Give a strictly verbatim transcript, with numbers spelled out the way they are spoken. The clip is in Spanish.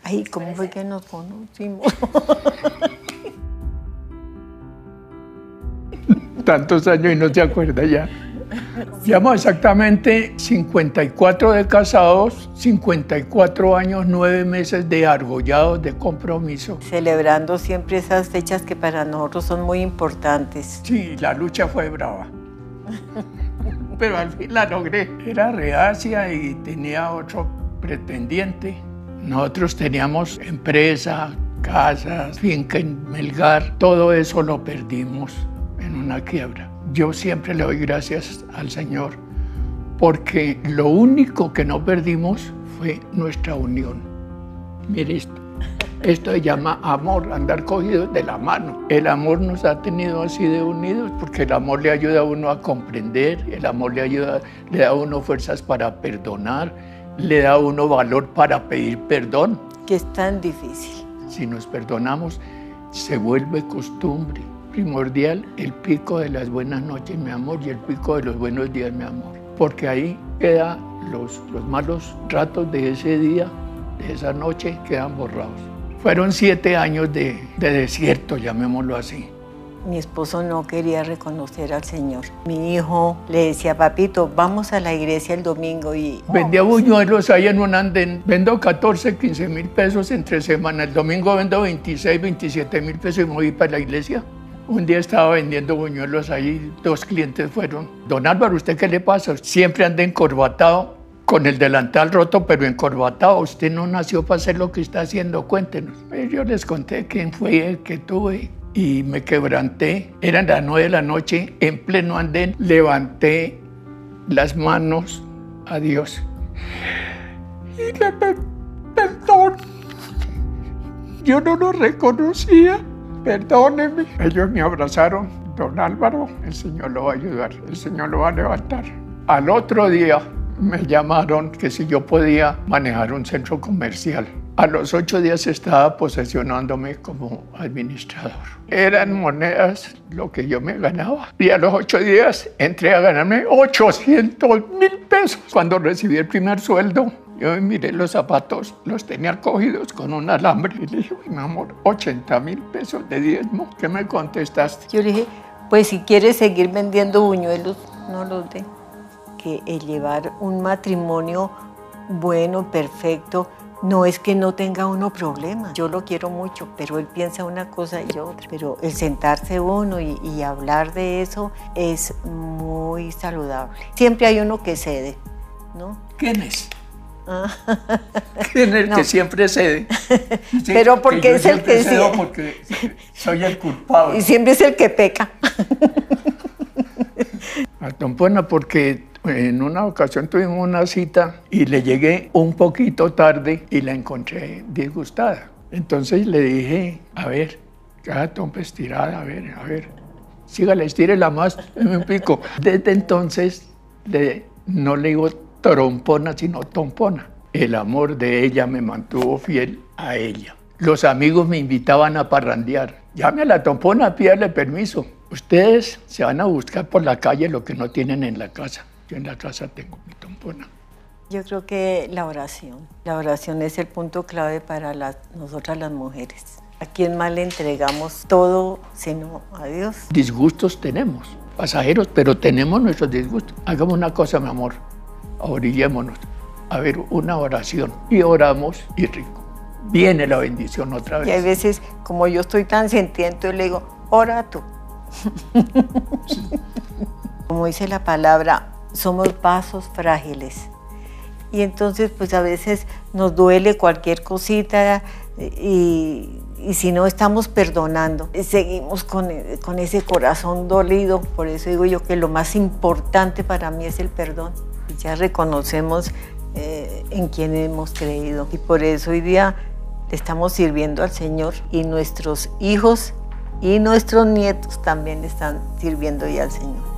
Ay, ¿cómo fue que nos conocimos? Tantos años y no se acuerda ya. Llevamos exactamente cincuenta y cuatro de casados, cincuenta y cuatro años, nueve meses de argollados, de compromiso. Celebrando siempre esas fechas que para nosotros son muy importantes. Sí, la lucha fue brava. Pero al fin la logré. Era reacia y tenía otro pretendiente. Nosotros teníamos empresa, casas, finca en Melgar. Todo eso lo perdimos en una quiebra. Yo siempre le doy gracias al Señor porque lo único que no perdimos fue nuestra unión. Mire esto, esto se llama amor, andar cogidos de la mano. El amor nos ha tenido así de unidos porque el amor le ayuda a uno a comprender, el amor le ayuda, le da a uno fuerzas para perdonar, le da a uno valor para pedir perdón. Que es tan difícil. Si nos perdonamos, se vuelve costumbre. Primordial el pico de las buenas noches, mi amor, y el pico de los buenos días, mi amor. Porque ahí quedan los, los malos ratos de ese día, de esa noche, quedan borrados. Fueron siete años de, de desierto, llamémoslo así. Mi esposo no quería reconocer al Señor. Mi hijo le decía, papito, vamos a la iglesia el domingo y... Vendía buñuelos ahí en un andén. Vendo catorce, quince mil pesos entre semana. El domingo vendo veintiséis, veintisiete mil pesos y me voy para la iglesia. Un día estaba vendiendo buñuelos ahí, dos clientes fueron. Don Álvaro, ¿usted qué le pasa? Siempre anda encorbatado, con el delantal roto, pero encorbatado. Usted no nació para hacer lo que está haciendo, cuéntenos. Yo les conté quién fue el que tuve y me quebranté. Eran las nueve de la noche, en pleno andén, levanté las manos a Dios. Y le pedí perdón. Yo no lo reconocía. Perdóneme. Ellos me abrazaron. Don Álvaro, el Señor lo va a ayudar, el Señor lo va a levantar. Al otro día me llamaron que si yo podía manejar un centro comercial. A los ocho días estaba posesionándome como administrador. Eran monedas lo que yo me ganaba. Y a los ocho días entré a ganarme ochocientos mil pesos. Cuando recibí el primer sueldo, yo miré los zapatos, los tenía cogidos con un alambre. Y le dije, mi amor, ochenta mil pesos de diezmo. ¿Qué me contestaste? Yo le dije, pues si quieres seguir vendiendo buñuelos, no los dé. Que el llevar un matrimonio bueno, perfecto, no es que no tenga uno problemas. Yo lo quiero mucho, pero él piensa una cosa y otra. Pero el sentarse uno y, y hablar de eso es muy saludable. Siempre hay uno que cede, ¿no? ¿Quién es? ¿Quién es el no. que siempre cede? Sí, pero porque es el que cedo porque soy el culpable. Y siempre es el que peca. A Tompona porque en una ocasión tuvimos una cita y le llegué un poquito tarde y la encontré disgustada. Entonces le dije, a ver, cada Tompa estirada, a ver, a ver, sígale, estírela más, me pico. Desde entonces le, no le digo trompona, sino Tompona. El amor de ella me mantuvo fiel a ella. Los amigos me invitaban a parrandear. Llame a la Tompona, pídale permiso. Ustedes se van a buscar por la calle lo que no tienen en la casa. Yo en la casa tengo mi Tompona. Yo creo que la oración. La oración es el punto clave para las, nosotras las mujeres. ¿A quién más le entregamos todo sino a Dios? Disgustos tenemos, pasajeros, pero tenemos nuestros disgustos. Hagamos una cosa, mi amor. Orillémonos a ver una oración y oramos y rico. Viene la bendición otra vez. Y hay veces, como yo estoy tan sentiente, yo le digo, ora tú. Sí. Como dice la palabra, somos vasos frágiles. Y entonces, pues a veces nos duele cualquier cosita y, y si no estamos perdonando, seguimos con, con ese corazón dolido. Por eso digo yo que lo más importante para mí es el perdón. Ya reconocemos eh, en quién hemos creído y por eso hoy día le estamos sirviendo al Señor y nuestros hijos y nuestros nietos también le están sirviendo ya al Señor.